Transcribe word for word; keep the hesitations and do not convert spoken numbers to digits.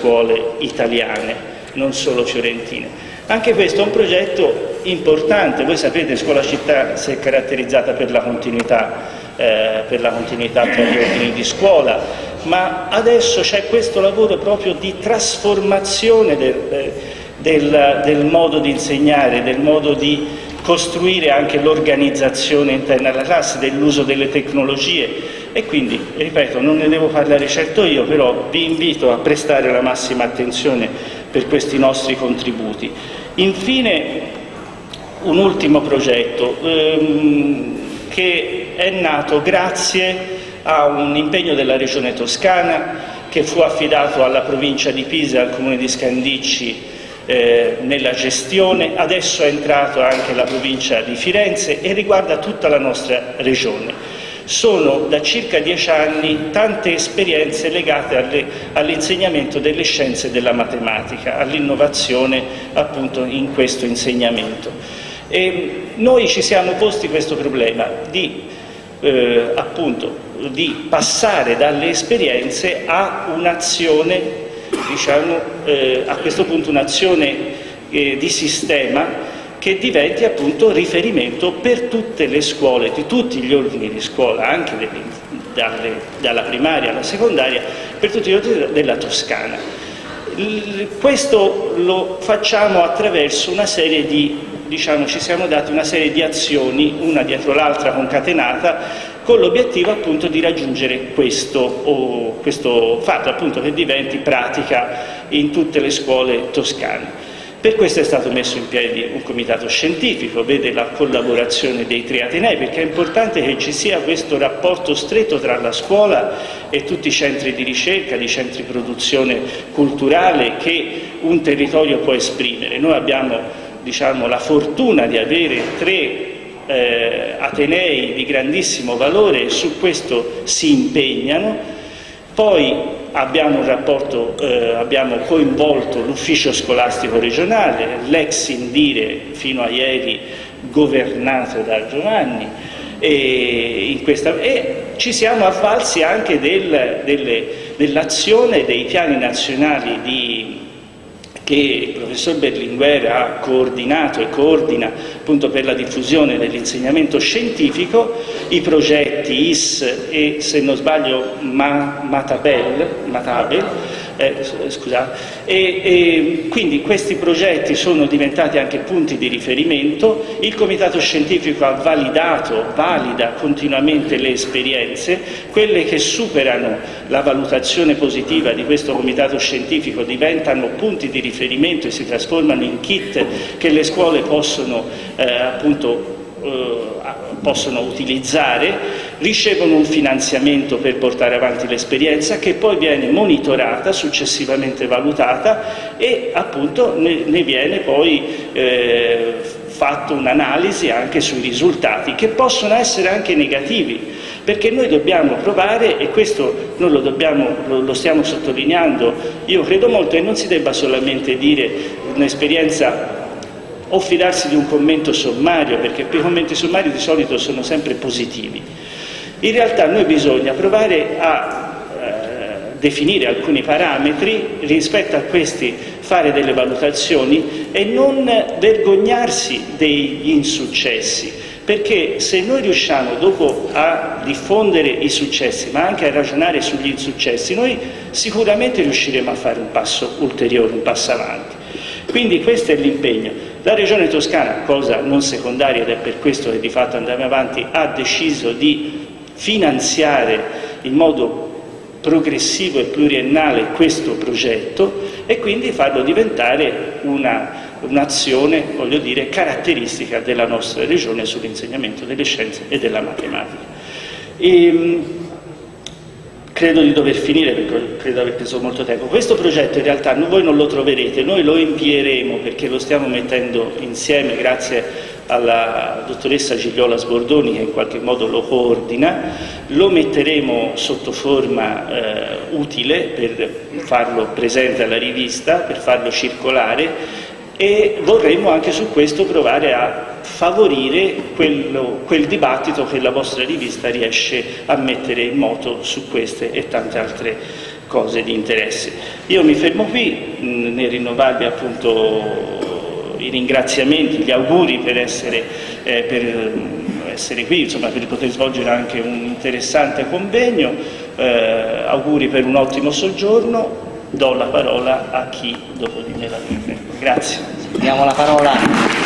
scuole italiane, non solo fiorentine. Anche questo è un progetto importante. Voi sapete, Scuola Città si è caratterizzata per la continuità, eh, per la continuità tra gli ordini di scuola, ma adesso c'è questo lavoro proprio di trasformazione del, del, del modo di insegnare, del modo di costruire anche l'organizzazione interna alla classe, dell'uso delle tecnologie. E quindi, ripeto, non ne devo parlare certo io, però vi invito a prestare la massima attenzione per questi nostri contributi. Infine, un ultimo progetto ehm, che è nato grazie a un impegno della Regione Toscana che fu affidato alla provincia di Pisa e al comune di Scandicci eh, nella gestione. Adesso è entrato anche la provincia di Firenze e riguarda tutta la nostra regione. Sono da circa dieci anni tante esperienze legate all'insegnamento delle scienze e della matematica, all'innovazione appunto in questo insegnamento. E noi ci siamo posti questo problema di, eh, appunto, di passare dalle esperienze a un'azione, diciamo, eh, a questo punto un'azione eh, di sistema che diventi appunto riferimento per tutte le scuole, di tutti gli ordini di scuola, anche delle, dalle, dalla primaria alla secondaria, per tutti gli ordini della Toscana. Il, questo lo facciamo attraverso una serie di, diciamo, ci siamo dati una serie di azioni, una dietro l'altra concatenata, con l'obiettivo appunto di raggiungere questo, oh, questo fatto, appunto, che diventi pratica in tutte le scuole toscane. Per questo è stato messo in piedi un comitato scientifico, vede la collaborazione dei tre atenei, perché è importante che ci sia questo rapporto stretto tra la scuola e tutti i centri di ricerca, di centri di produzione culturale che un territorio può esprimere. Noi abbiamo, diciamo, la fortuna di avere tre eh, atenei di grandissimo valore e su questo si impegnano. Poi abbiamo un rapporto, eh, abbiamo coinvolto l'ufficio scolastico regionale, l'ex Indire fino a ieri governato da Giovanni, e, in questa, e ci siamo avvalsi anche del, delle, dell'azione dei piani nazionali di, che il professor Berlinguer ha coordinato e coordina appunto per la diffusione dell'insegnamento scientifico, i progetti I S e, se non sbaglio, Ma, Matabel, Matabel eh, scusate, e, e quindi questi progetti sono diventati anche punti di riferimento. Il comitato scientifico ha validato, valida continuamente le esperienze, quelle che superano la valutazione positiva di questo comitato scientifico diventano punti di riferimento e si trasformano in kit che le scuole possono eh, appunto possono utilizzare, ricevono un finanziamento per portare avanti l'esperienza che poi viene monitorata, successivamente valutata e appunto ne, ne viene poi eh, fatto un'analisi anche sui risultati che possono essere anche negativi, perché noi dobbiamo provare, e questo noi lo, dobbiamo, lo, lo stiamo sottolineando, io credo molto, e non si debba solamente dire un'esperienza o fidarsi di un commento sommario, perché i commenti sommari di solito sono sempre positivi. In realtà noi bisogna provare a eh, definire alcuni parametri, rispetto a questi fare delle valutazioni e non vergognarsi degli insuccessi, perché se noi riusciamo dopo a diffondere i successi, ma anche a ragionare sugli insuccessi, noi sicuramente riusciremo a fare un passo ulteriore, un passo avanti. Quindi questo è l'impegno. La Regione Toscana, cosa non secondaria ed è per questo che di fatto andiamo avanti, ha deciso di finanziare in modo progressivo e pluriennale questo progetto e quindi farlo diventare un'azione, un voglio dire, caratteristica della nostra Regione sull'insegnamento delle scienze e della matematica. E, credo di dover finire perché credo di aver preso molto tempo. Questo progetto in realtà voi non lo troverete, noi lo invieremo perché lo stiamo mettendo insieme grazie alla dottoressa Gigliola Sbordoni che in qualche modo lo coordina, lo metteremo sotto forma eh, utile per farlo presente alla rivista, per farlo circolare e vorremmo anche su questo provare a favorire quello, quel dibattito che la vostra rivista riesce a mettere in moto su queste e tante altre cose di interesse. Io mi fermo qui, mh, nel rinnovarvi appunto i ringraziamenti, gli auguri per essere, eh, per essere qui, insomma, per poter svolgere anche un interessante convegno, eh, auguri per un ottimo soggiorno. Do la parola a chi dopo di me la prende. Grazie. Diamo la parola